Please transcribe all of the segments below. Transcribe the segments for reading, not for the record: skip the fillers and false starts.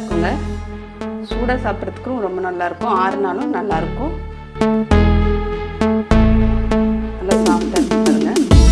இருக்குங்க. சூடாக சாப்பிட்றதுக்கும் ரொம்ப நல்லாயிருக்கும், ஆறுனாலும் நல்லாயிருக்கும். நல்லா சாஃப்டாக இருக்கு பாருங்க.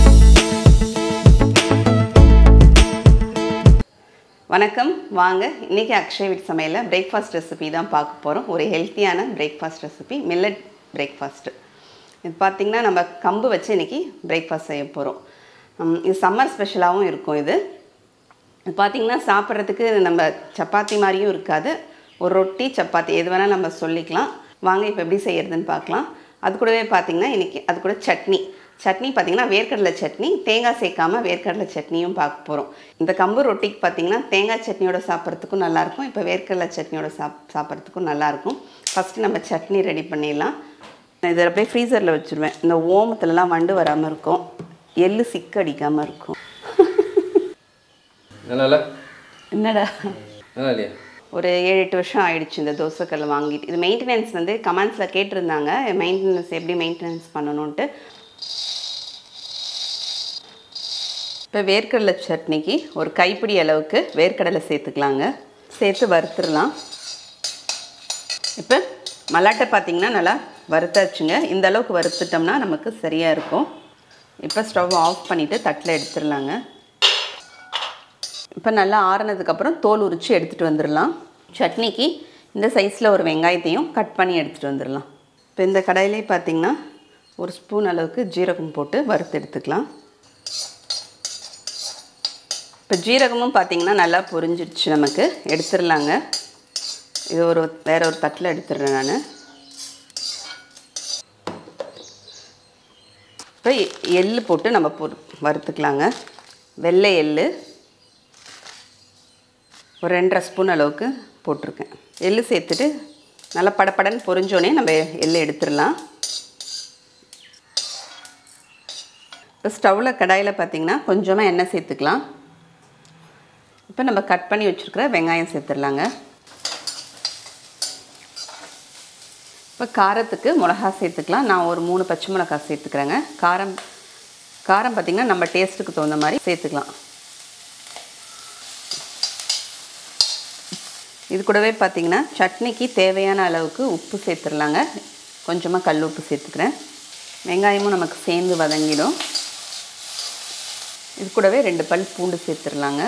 வணக்கம், வாங்க. இன்றைக்கி அக்ஷய் வீட் சமையலில் பிரேக்ஃபாஸ்ட் ரெசிபி தான் பார்க்க போகிறோம். ஒரு ஹெல்த்தியான பிரேக்ஃபாஸ்ட் ரெசிபி, மில்லட் பிரேக்ஃபாஸ்ட்டு. இது பார்த்திங்கன்னா நம்ம கம்பு வச்சு இன்றைக்கி பிரேக்ஃபாஸ்ட் செய்ய போகிறோம். இது சம்மர் ஸ்பெஷலாகவும் இருக்கும். இது பார்த்திங்கன்னா சாப்பிட்றதுக்கு நம்ம சப்பாத்தி மாதிரியும் இருக்காது, ஒரு ரொட்டி சப்பாத்தி எது வேணால் நம்ம சொல்லிக்கலாம். வாங்க இப்போ எப்படி செய்கிறதுன்னு பார்க்கலாம். அது கூடவே பார்த்திங்கன்னா இன்றைக்கி அது கூட சட்னி பார்த்திங்கன்னா வேர்க்கடலை சட்னி, தேங்காய் சேர்க்காமல் வேர்க்கடலை சட்னியும் பார்க்க போகிறோம். இந்த கம்பு ரொட்டிக்கு பார்த்திங்கன்னா தேங்காய் சட்னியோட சாப்பிட்றதுக்கும் நல்லாயிருக்கும், இப்போ வேர்க்கடலை சட்னியோட சாப்பிட்றதுக்கும் நல்லாயிருக்கும். ஃபஸ்ட்டு நம்ம சட்னி ரெடி பண்ணிடலாம். இதை அப்படியே ஃப்ரீசரில் வச்சுருவேன். இந்த ஓமத்துலலாம் வண்டு வராமல் இருக்கும், எள்ளு சிக்கு அடிக்காமல் இருக்கும். என்னடா ஒரு 7-8 வருஷம் ஆயிடுச்சு இந்த தோசைக்கல்லை வாங்கிட்டு. இது மெயின்டெனன்ஸ் வந்து கமெண்ட்ஸில் கேட்டிருந்தாங்க, மெயின்டெனன்ஸ் எப்படி மெயின்டெனன்ஸ் பண்ணணுன்ட்டு. இப்போ வேர்க்கடலை சட்னிக்கு ஒரு கைப்பிடி அளவுக்கு வேர்க்கடலை சேர்த்துக்கலாங்க. சேர்த்து வறுத்துடலாம். இப்போ மல்லாட்டை பார்த்திங்கன்னா நல்லா வறுத்தாச்சுங்க. இந்த அளவுக்கு வறுத்துட்டோம்னா நமக்கு சரியாக இருக்கும். இப்போ ஸ்டவ் ஆஃப் பண்ணிவிட்டு தட்டில் எடுத்துடலாங்க. இப்போ நல்லா ஆறுனதுக்கப்புறம் தோல் உரித்து எடுத்துகிட்டு வந்துடலாம். சட்னிக்கு இந்த சைஸில் ஒரு வெங்காயத்தையும் கட் பண்ணி எடுத்துகிட்டு வந்துடலாம். இப்போ இந்த கடாயிலே பார்த்திங்கன்னா ஒரு ஸ்பூன் அளவுக்கு ஜீரகம் போட்டு வறுத்து எடுத்துக்கலாம். இப்போ ஜீரகமும் பார்த்திங்கன்னா நல்லா பொரிஞ்சிடுச்சு, நமக்கு எடுத்துடலாங்க. இது வேறு ஒரு தட்டில் எடுத்துடுறேன் நான். இப்போ எள்ளு போட்டு நம்ம வறுத்துக்கலாங்க. வெள்ளை எள்ளு ஒரு 2.5 ஸ்பூன் அளவுக்கு போட்டிருக்கேன். எள்ளு சேர்த்துட்டு நல்லா படப்படன்னு பொரிஞ்சோடனே நம்ம எள்ளு எடுத்துடலாம். இப்போ ஸ்டவ்வில் கடாயில் பார்த்திங்கன்னா கொஞ்சமாக எண்ணெய் சேர்த்துக்கலாம். இப்போ நம்ம கட் பண்ணி வச்சுருக்கிற வெங்காயம் சேர்த்துடலாங்க. இப்போ காரத்துக்கு மிளகா சேர்த்துக்கலாம். நான் ஒரு 3 பச்சை மிளகா சேர்த்துக்கிறேங்க. காரம் பார்த்திங்கன்னா நம்ம டேஸ்ட்டுக்கு தகுந்த மாதிரி சேர்த்துக்கலாம். இது கூடவே பார்த்திங்கன்னா சட்னிக்கு தேவையான அளவுக்கு உப்பு சேர்த்துடலாங்க. கொஞ்சமாக கல் உப்பு சேர்த்துக்கிறேன். வெங்காயமும் நமக்கு சேர்ந்து வதங்கிடும். இது கூடவே 2 பல் பூண்டு சேர்த்துடலாங்க.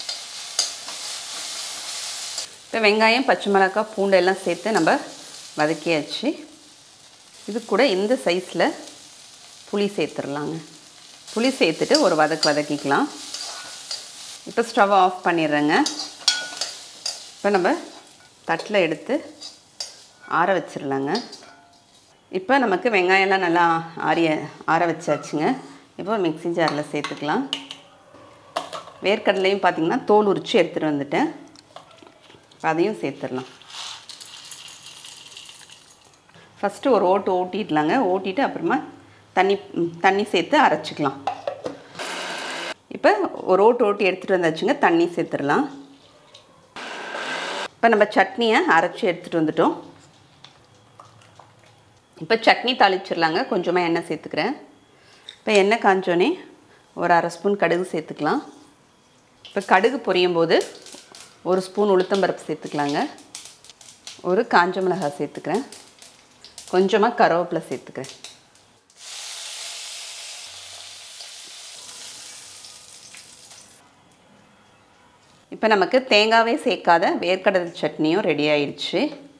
இப்போ வெங்காயம், பச்சை மிளகாய், பூண்டு எல்லாம் சேர்த்து நம்ம வதக்கியாச்சு. இது கூட இந்த சைஸில் புளி சேர்த்துடலாங்க. புளி சேர்த்துட்டு ஒரு வதக்கிக்கலாம். இப்போ ஸ்டவ் ஆஃப் பண்ணிடுறேங்க. இப்போ நம்ம தட்டில் எடுத்து ஆற வச்சிடலாங்க. இப்போ நமக்கு வெங்காயம்லாம் நல்லா ஆற வச்சாச்சுங்க. இப்போ மிக்ஸி ஜாரில் சேர்த்துக்கலாம். வேர்க்கடலையும் பார்த்திங்கன்னா தோல் உரித்து எடுத்துகிட்டு வந்துட்டேன், அதையும் சேர்த்துடலாம். ஃபஸ்ட்டு ஒரு ஓட்டிடலாங்க. ஓட்டிட்டு அப்புறமா தண்ணி சேர்த்து அரைச்சிக்கலாம். இப்போ ஒரு ஓட்டி எடுத்துகிட்டு வந்தாச்சுங்க. தண்ணி சேர்த்துடலாம். இப்போ நம்ம சட்னியை அரைச்சி எடுத்துகிட்டு வந்துட்டோம். இப்போ சட்னி தாளிச்சிடலாங்க. கொஞ்சமாக எண்ணெய் சேர்த்துக்கிறேன். இப்போ எண்ணெய் காஞ்சோடனே ஒரு 1/2 ஸ்பூன் கடுகு சேர்த்துக்கலாம். இப்போ கடுகு பொரியும் போது 1 ஸ்பூன் உளுத்தம்பருப்பு சேர்த்துக்கலாங்க. ஒரு காஞ்ச மிளகாய் சேர்த்துக்கிறேன். கொஞ்சமாக கருவேப்பிலை சேர்த்துக்கிறேன். இப்போ நமக்கு தேங்காவே சேர்க்காத வேர்க்கடலை சட்னியும் ரெடி ஆயிடுச்சு.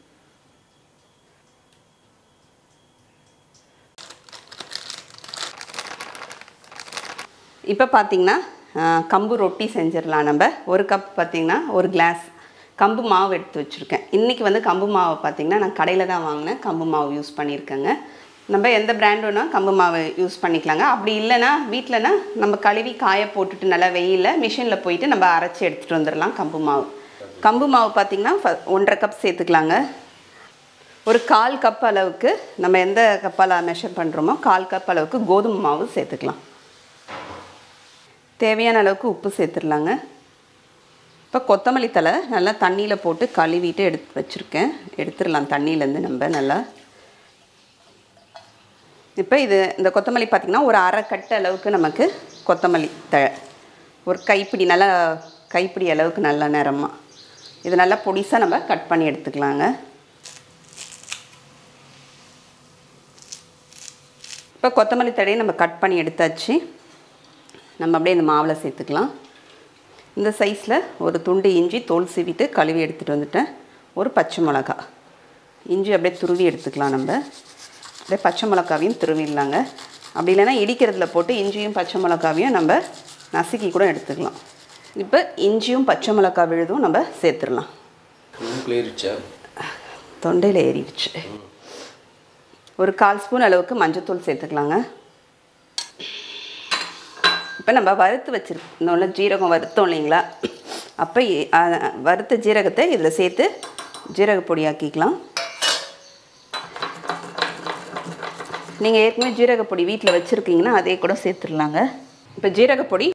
இப்போ பார்த்திங்கன்னா கம்பு ரொட்டி செஞ்சிடலாம். நம்ம ஒரு கப் பார்த்திங்கன்னா 1 கிளாஸ் கம்பு மாவு எடுத்து வச்சுருக்கேன். இன்றைக்கி வந்து கம்பு மாவை பார்த்திங்கன்னா நான் கடையில் தான் வாங்கினேன். கம்பு மாவு யூஸ் பண்ணியிருக்கேங்க. நம்ம எந்த பிராண்டுனா கம்பு மாவு யூஸ் பண்ணிக்கலாங்க. அப்படி இல்லைன்னா வீட்டிலனா நம்ம கழுவி காய போட்டுட்டு நல்லா வெயிலில் மிஷினில் போயிட்டு நம்ம அரைச்சி எடுத்துகிட்டு வந்துடலாம். கம்பு மாவு பார்த்திங்கன்னா 1.5 கப் சேர்த்துக்கலாங்க. ஒரு 1/4 கப் அளவுக்கு நம்ம எந்த கப்பால் மெஷர் பண்ணுறோமோ 1/4 கப் அளவுக்கு கோதுமை மாவு சேர்த்துக்கலாம். தேவையான அளவுக்கு உப்பு சேர்த்துடலாங்க. இப்போ கொத்தமல்லி தழை நல்லா தண்ணியில் போட்டு கழுவிட்டு எடுத்து வச்சுருக்கேன். எடுத்துடலாம் தண்ணியிலேருந்து நம்ம நல்லா. இப்போ இந்த கொத்தமல்லி பார்த்திங்கன்னா ஒரு 1/2 கட்டு அளவுக்கு நமக்கு கொத்தமல்லி தழை, ஒரு கைப்பிடி நல்லா கைப்பிடி அளவுக்கு நல்லா நிறமாக இது நல்லா பொடிசாக நம்ம கட் பண்ணி எடுத்துக்கலாங்க. இப்போ கொத்தமல்லி தழையை நம்ம கட் பண்ணி எடுத்தாச்சு. நம்ம அப்படியே இந்த மாவில் சேர்த்துக்கலாம். இந்த சைஸில் ஒரு துண்டு இஞ்சி தோல் சீவிட்டு கழுவி எடுத்துகிட்டு வந்துட்டேன். ஒரு பச்சை மிளகா, இஞ்சி அப்படியே துருவி எடுத்துக்கலாம். நம்ம அப்படியே பச்சை மிளகாவையும் துருவிடலாங்க. அப்படி இல்லைன்னா இடிக்கிறதுல போட்டு இஞ்சியும் பச்சை மிளகாவையும் நம்ம நசுக்கி கூட எடுத்துக்கலாம். இப்போ இஞ்சியும் பச்சை மிளகா விழுதும் நம்ம சேர்த்துடலாம். தொண்டையில் ஏறிடுச்சு. ஒரு 1/4 ஸ்பூன் அளவுக்கு மஞ்சத்தூள் சேர்த்துக்கலாங்க. இப்போ நம்ம வறுத்து வச்சுருந்தோம்ல, ஜீரகம் வறுத்தோம் இல்லைங்களா, அப்போ வறுத்த ஜீரகத்தை இதில் சேர்த்து ஜீரக பொடியாக்கிக்கலாம். நீங்கள் ஏற்கனவே ஜீரகப்பொடி வீட்டில் வச்சுருக்கீங்கன்னா அதே கூட சேர்த்துடலாங்க. இப்போ ஜீரகப்பொடி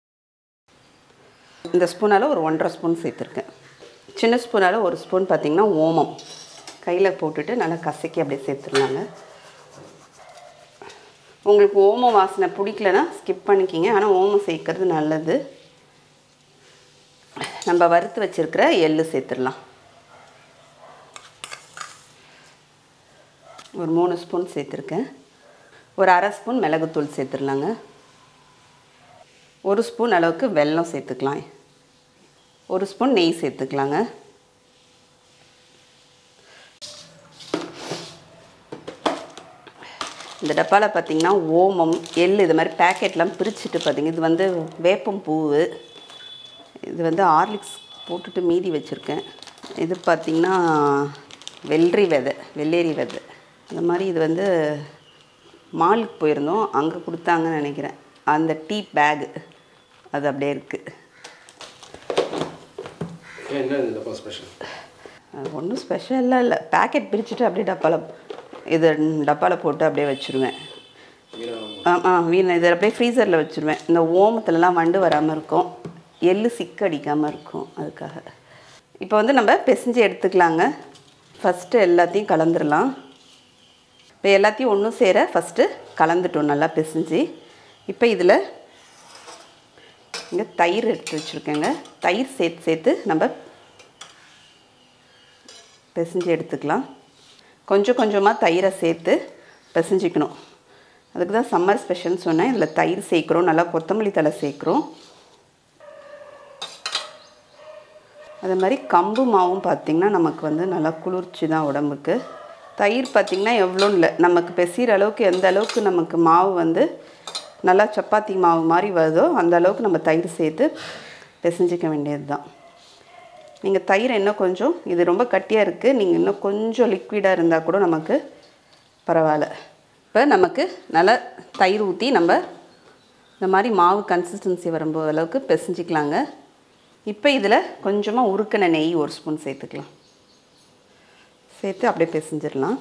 இந்த ஸ்பூனால் ஒரு 1.5 ஸ்பூன் சேர்த்துருக்கேன். சின்ன ஸ்பூனால் 1 ஸ்பூன் பார்த்திங்கன்னா ஓமம் கையில் போட்டுட்டு நல்லா கசக்கி அப்படியே சேர்த்துடலாங்க. உங்களுக்கு ஓமம் வாசனை பிடிக்கலன்னா ஸ்கிப் பண்ணிக்கிங்க. ஆனால் ஓமம் சேர்க்கறது நல்லது. நம்ம வறுத்து வச்சுருக்கிற எள்ளு சேர்த்துடலாம். ஒரு 3 ஸ்பூன் சேர்த்துருக்கேன். ஒரு 1/2 ஸ்பூன் மிளகுத்தூள் சேர்த்துடலாங்க. 1 ஸ்பூன் அளவுக்கு வெல்லம் சேர்த்துக்கலாம். 1 ஸ்பூன் நெய் சேர்த்துக்கலாங்க. இந்த டப்பாவில் பார்த்திங்கன்னா ஓமம், எள் இது மாதிரி பேக்கெட்லாம் பிரிச்சுட்டு பார்த்திங்க. இது வந்து வேப்பம் பூவு, இது வந்து ஹார்லிக்ஸ் போட்டுட்டு மீதி வச்சுருக்கேன். இது பார்த்திங்கன்னா வெள்ளேரி விதை. இந்த மாதிரி இது வந்து மாலுக்கு போயிருந்தோம், அங்கே கொடுத்தாங்கன்னு நினைக்கிறேன். அந்த டீ பேகு அது அப்படியே இருக்குது. அது ஒன்றும் ஸ்பெஷலாக இல்லை. பேக்கெட் பிரிச்சுட்டு அப்படியே டப்பாவில் போட்டு அப்படியே வச்சுருவேன். இதை அப்படியே ஃப்ரீசரில் வச்சுருவேன். இந்த ஓமத்துலலாம் வண்டு வராமல் இருக்கும், எள்ளு சிக்கு அடிக்காமல் இருக்கும், அதுக்காக. இப்போ வந்து நம்ம பிசைஞ்சு எடுத்துக்கலாங்க. ஃபஸ்ட்டு எல்லாத்தையும் கலந்துடலாம். இப்போ எல்லாத்தையும் ஒன்றும் சேர ஃபஸ்ட்டு கலந்துட்டோம் நல்லா பிசைஞ்சு. இப்போ இதில் இங்கே தயிர் எடுத்து வச்சுருக்கேங்க. தயிர் சேர்த்து நம்ம பிசைஞ்சு எடுத்துக்கலாம். கொஞ்சம் கொஞ்சமாக தயிரை சேர்த்து பிசைஞ்சிக்கணும். அதுக்கு தான் சம்மர் ஸ்பெஷல்னு சொன்னேன். இதில் தயிர் சேர்க்குறோம், நல்லா கொத்தமல்லி தழை சேர்க்குறோம். அதே மாதிரி கம்பு மாவும் பார்த்திங்கன்னா நமக்கு வந்து நல்லா குளிர்ச்சி தான் உடம்புக்கு. தயிர் பார்த்திங்கன்னா எவ்வளோன்னு இல்லை, நமக்கு பெசிகிற அளவுக்கு எந்த அளவுக்கு நமக்கு மாவு வந்து நல்லா சப்பாத்தி மாவு மாதிரி வருதோ அந்த அளவுக்கு நம்ம தயிர் சேர்த்து பிசைஞ்சிக்க வேண்டியது தான். நீங்கள் தயிர் இன்னும் கொஞ்சம், இது ரொம்ப கட்டியாக இருக்குது, நீங்கள் இன்னும் கொஞ்சம் லிக்விடாக இருந்தால் கூட நமக்கு பரவாயில்ல. இப்போ நமக்கு நல்லா தயிர் ஊற்றி நம்ம இந்த மாதிரி மாவு கன்சிஸ்டன்சி வரும்போது அளவுக்கு பிசைஞ்சிக்கலாங்க. இப்போ இதில் கொஞ்சமாக உருக்கின நெய் 1 ஸ்பூன் சேர்த்துக்கலாம். சேர்த்து அப்படியே பிசைஞ்சிடலாம்.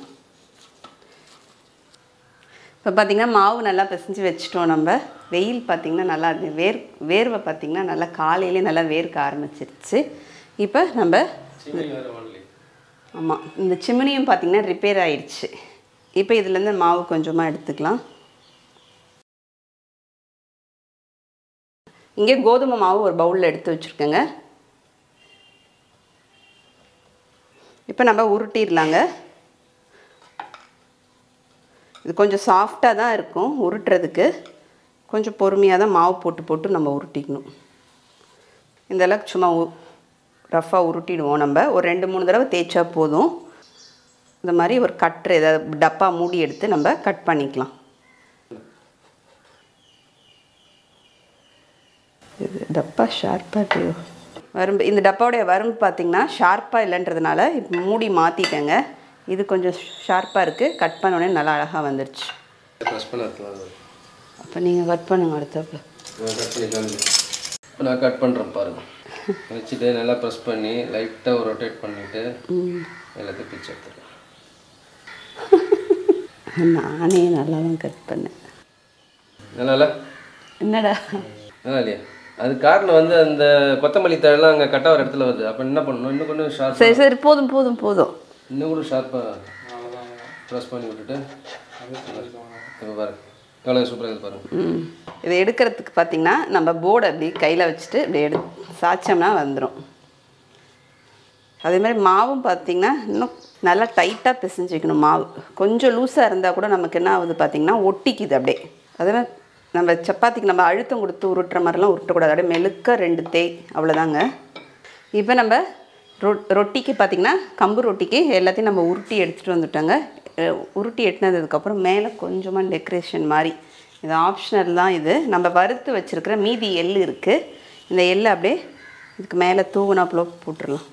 இப்போ பார்த்திங்கன்னா மாவு நல்லா பிசைஞ்சு வச்சுட்டோம். நம்ம வெயில் பார்த்திங்கன்னா நல்லா வேர்வை பார்த்திங்கன்னா நல்லா காலையிலே நல்லா வேர்க்க ஆரம்பிச்சிருச்சு. இப்போ நம்ம ஆமாம், இந்த சிம்னியும் பார்த்திங்கன்னா ரிப்பேர் ஆயிடுச்சு. இப்போ இதுலேருந்து மாவு கொஞ்சமாக எடுத்துக்கலாம். இங்கே கோதுமை மாவு ஒரு பவுலில் எடுத்து வச்சுருக்கேங்க. இப்போ நம்ம உருட்டிடலாங்க. இது கொஞ்சம் சாஃப்டாக தான் இருக்கும் உருட்டுறதுக்கு. கொஞ்சம் பொறுமையாக தான் மாவு போட்டு நம்ம உருட்டிக்கணும். இந்த அளவுக்கு சும்மா ரஃப்பாக உருட்டிடுவோம். நம்ம ஒரு 2-3 தடவை தேய்ச்சா போதும். இந்த மாதிரி ஒரு கட்டர் ஏதாவது டப்பா மூடி எடுத்து நம்ம கட் பண்ணிக்கலாம். இது டப்பா ஷார்ப்பாக வரம்பு, இந்த டப்பாவுடைய வரம்பு பார்த்திங்கன்னா ஷார்ப்பாக இல்லைன்றதுனால இப்போ மூடி மாற்றிட்டேங்க. இது கொஞ்சம் ஷார்ப்பாக இருக்குது. கட் பண்ணோடனே நல்லா அழகாக வந்துடுச்சு. அப்போ நீங்கள் கட் பண்ணுங்க அடுத்தப்போ. நான் கட் பண்ணுறேன் பாருங்கள். வச்சுட்டு நல்லா ப்ரெஸ் பண்ணி லைட்டாக ஒரு ரொட்டேட் பண்ணிவிட்டு எல்லாத்தையும் பிச்சு எடுத்துருக்கேன். நானே நல்லா தான் கட் பண்ணேன். நல்லா இல்லை? என்னடா நல்லா இல்லையா? அது காரணம் வந்து அந்த கொத்தமல்லி தழைலாம் அங்கே கட்ட ஒரு இடத்துல வருது. அப்போ என்ன பண்ணணும், இன்னும் கொஞ்சம் ஷார்ப். சரி போதும் இன்னும் கூட ஷார்ப்பாக ப்ரெஸ் பண்ணி விட்டுட்டு இப்போ பாருங்கள் எவ்வளோ சூப்பராக இருக்குது பாருங்கள். இதை எடுக்கிறதுக்கு பார்த்திங்கன்னா நம்ம போர்டை அப்படி கையில் வச்சுட்டு இப்படி சாய்ச்சோம்னா வந்துடும். அதே மாதிரி மாவும் பார்த்திங்கன்னா இன்னும் நல்லா டைட்டாக பிசைஞ்சு வைக்கணும். மாவு கொஞ்சம் லூஸாக இருந்தால் கூட நமக்கு என்ன ஆகுது பார்த்திங்கன்னா ஒட்டிக்குது அப்படியே. அதே மாதிரி நம்ம சப்பாத்திக்கு நம்ம அழுத்தம் கொடுத்து உருட்டுற மாதிரிலாம் உருட்டக்கூடாது. அப்படியே மெழுக்க 2 தேய் அவ்வளோதாங்க. இப்போ நம்ம ரொட்டிக்கு பார்த்திங்கன்னா கம்பு ரொட்டிக்கு எல்லாத்தையும் நம்ம உருட்டி எடுத்துகிட்டு வந்துட்டோங்க. உருட்டி எடுத்துனதுக்கப்புறம் மேலே கொஞ்சமாக டெக்கரேஷன் மாதிரி, இது ஆப்ஷனல் தான். இது நம்ம வறுத்து வச்சுருக்கிற மீதி எள் இருக்குது. இந்த எள்ளை அப்படியே இதுக்கு மேலே தூவுனாப்புல போட்டுடலாம்.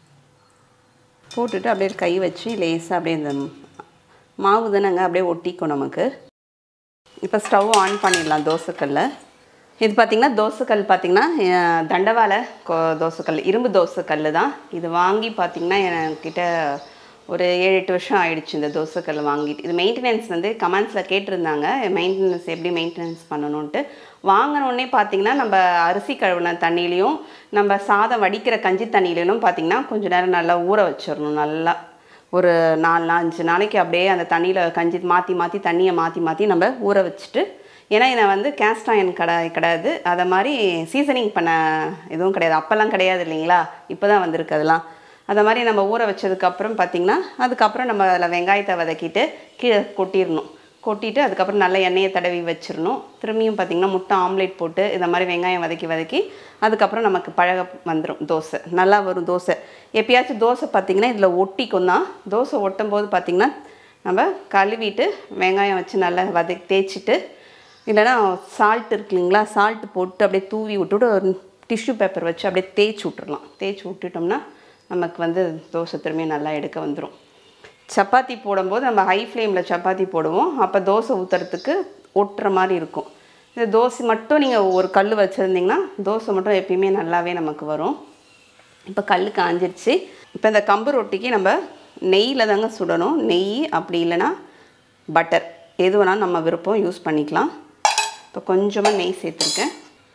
போட்டுட்டு அப்படியே கை வச்சு லேசாக அப்படியே இந்த மாவு தானேங்க அப்படியே ஒட்டிக்கும் நமக்கு. இப்போ ஸ்டவ் ஆன் பண்ணிடலாம் தோசைக்கல்ல. இது பார்த்திங்கன்னா தோசைக்கல் பார்த்திங்கன்னா தண்டவாளை தோசைக்கல், இரும்பு தோசைக்கல் தான் இது. வாங்கி பார்த்திங்கன்னா என்கிட்ட ஒரு 7-8 வருஷம் ஆயிடுச்சு இந்த தோசைக்கல் வாங்கிட்டு. இது மெயின்டெனன்ஸ் வந்து கமெண்ட்ஸில் கேட்டிருந்தாங்க, மெயின்டெனன்ஸ் எப்படி மெயின்டெனன்ஸ் பண்ணணுன்ட்டு. வாங்கினோடனே பார்த்திங்கன்னா நம்ம அரிசி கழுவின தண்ணியிலையும் நம்ம சாதம் வடிக்கிற கஞ்சி தண்ணியிலும் பார்த்திங்கன்னா கொஞ்சம் நேரம் நல்லா ஊற வச்சிடணும். நல்லா ஒரு 4-5 நாளைக்கு அப்படியே அந்த தண்ணியில் கஞ்சி மாற்றி தண்ணியை மாற்றி நம்ம ஊற வச்சுட்டு, ஏன்னா இதை வந்து கேஸ்ட் அயர்ன் கிடையாது, அதை மாதிரி சீசனிங் பண்ண எதுவும் கிடையாது, அப்போல்லாம் கிடையாது இல்லைங்களா, இப்போ தான் வந்திருக்கு அதெல்லாம். அதை மாதிரி நம்ம ஊற வச்சதுக்கப்புறம் பார்த்திங்கன்னா அதுக்கப்புறம் நம்ம அதில் வெங்காயத்தை வதக்கிட்டு கீழே கொட்டிட்டு அதுக்கப்புறம் நல்லா எண்ணெயை தடவி வச்சிடணும். திரும்பியும் பார்த்திங்கன்னா முட்டை ஆம்லேட் போட்டு இதை மாதிரி வெங்காயம் வதக்கி அதுக்கப்புறம் நமக்கு பழக வந்துடும். தோசை நல்லா வரும். தோசை எப்பயாச்சும் தோசை பார்த்திங்கன்னா இதில் ஒட்டிக்கும் தான். தோசை ஒட்டும் போது பார்த்திங்கன்னா நம்ம கழுவிட்டு வெங்காயம் வச்சு நல்லா தேய்ச்சிட்டு, இல்லைனா சால்ட் இருக்கு இல்லைங்களா, சால்ட்டு போட்டு அப்படியே தூவி விட்டுட்டு ஒரு டிஷ்யூ பேப்பர் வச்சு அப்படியே தேய்ச்சி விட்டுறலாம். தேய்ச்சி விட்டுட்டோம்னா நமக்கு வந்து தோசை திரும்பியும் நல்லா எடுக்க வந்துடும். சப்பாத்தி போடும்போது நம்ம ஹை ஃப்ளேமில் சப்பாத்தி போடுவோம், அப்போ தோசை ஊற்றுறதுக்கு ஒட்டுற மாதிரி இருக்கும். இந்த தோசை மட்டும் நீங்கள் ஒரு கல் வச்சுருந்திங்கன்னா தோசை மட்டும் எப்பயுமே நல்லாவே நமக்கு வரும். இப்போ கல் காஞ்சிருச்சு. இப்போ இந்த கம்பு ரொட்டிக்கு நம்ம நெய்யில் தாங்க சுடணும். நெய் அப்படி இல்லைன்னா பட்டர் எது வேணாலும் நம்ம விருப்பம் யூஸ் பண்ணிக்கலாம். இப்போ கொஞ்சமாக நெய் சேர்த்துருக்கேன்.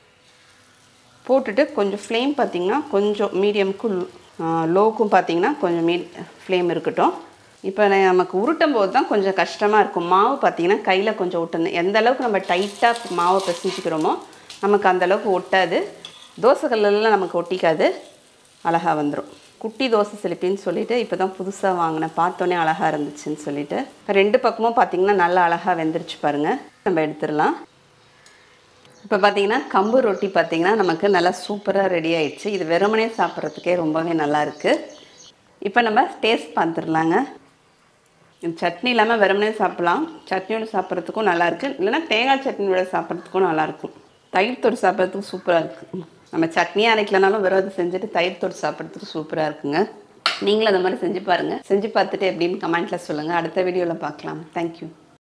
போட்டுட்டு கொஞ்சம் ஃப்ளேம் பார்த்திங்கன்னா கொஞ்சம் மீடியமுக்கும் லோக்கும் பார்த்திங்கன்னா கொஞ்சம் ஃப்ளேம் இருக்கட்டும். இப்போ நமக்கு உருட்டும் போது தான் கொஞ்சம் கஷ்டமாக இருக்கும். மாவு பார்த்திங்கன்னா கையில் கொஞ்சம் ஒட்டணும். எந்த அளவுக்கு நம்ம டைட்டாக மாவை பிசைஞ்சிக்கிறோமோ நமக்கு அந்தளவுக்கு ஒட்டாது. தோசைக்கல்லாம் நமக்கு ஒட்டிக்காது, அழகாக வந்துடும். குட்டி தோசை சிலிப்பின்னு சொல்லிவிட்டு இப்போ தான் புதுசாக வாங்கினேன், பார்த்தோன்னே அழகாக இருந்துச்சுன்னு சொல்லிவிட்டு. 2 பக்கமும் பார்த்திங்கன்னா நல்லா அழகாக வெந்துருச்சு பாருங்கள். நம்ம எடுத்துடலாம். இப்போ பார்த்திங்கன்னா கம்பு ரொட்டி பார்த்திங்கன்னா நமக்கு நல்லா சூப்பராக ரெடி ஆகிடுச்சு. இது வெறுமனே சாப்பிட்றதுக்கே ரொம்பவே நல்லாயிருக்கு. இப்போ நம்ம டேஸ்ட் பார்த்துடலாங்க. சட்னி இல்லாமல் வெறுமனே சாப்பிட்லாம், சட்னியோடு சாப்பிட்றதுக்கும் நல்லாயிருக்கு, இல்லைனா தேங்காய் சட்னியோட சாப்பிட்றதுக்கும் நல்லாயிருக்கும். தயிர் தொட்டு சாப்பிட்றதுக்கும் சூப்பராக இருக்குது. நம்ம சட்னியாக அரைக்கலனாலும் வெறும் அதை செஞ்சுட்டு தயிர் தொட்டு சாப்பிட்றதுக்கு சூப்பராக இருக்குங்க. நீங்களும் அந்த மாதிரி செஞ்சு பாருங்கள். செஞ்சு பார்த்துட்டு எப்படின்னு கமெண்ட்டில் சொல்லுங்கள். அடுத்த வீடியோவில் பார்க்கலாம். தேங்க்யூ.